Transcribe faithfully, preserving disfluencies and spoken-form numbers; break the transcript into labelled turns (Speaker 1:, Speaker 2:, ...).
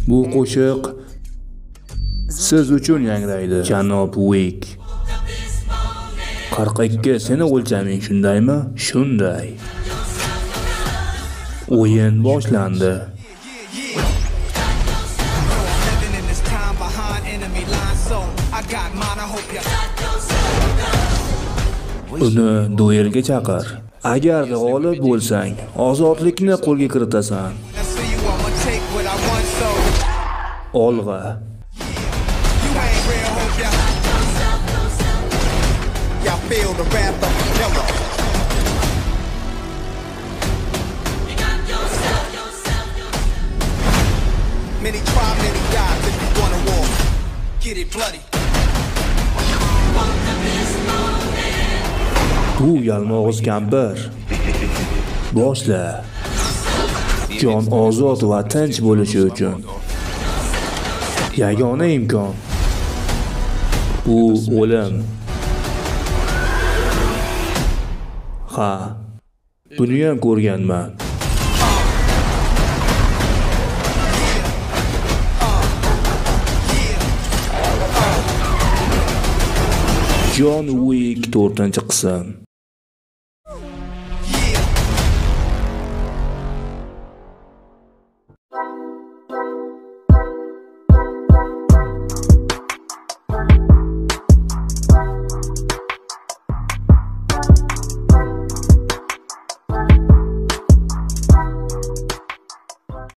Speaker 1: Bu qo'shiq siz uchun yangraydi, janob Uik. qirq ikki seni o'lchaming shundaymi? Shunday. O'yin boshlandi. Uni duelga chaqir. Agar g'olib bo'lsang, ozodlikni qo'lga kiritasan. Olg'a.
Speaker 2: Many try, many die if you want a war. Get it bloody.
Speaker 1: Bu yalmog'iz kampir. Boshla. Jon ozod va tinch bo'lishi uchun yagona imkon bu o'lim. Ha, buni ham ko'rganman. Jon Uik to'rtinchi qism.